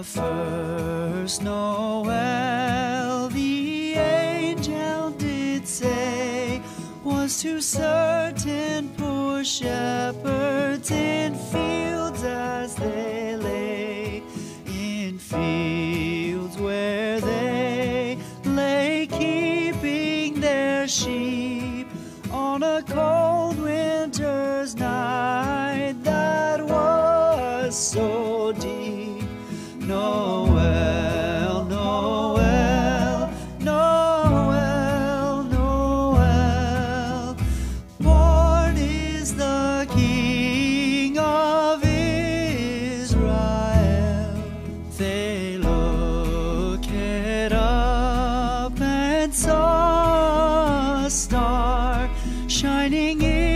first Noel, the angel did say, was to certain poor shepherds in fields as they lay, in fields where they lay keeping their sheep on a cold winter's night that was so deep. Noel, Noel, Noel, Noel, born is the King of Israel. They looked up and saw a star shining in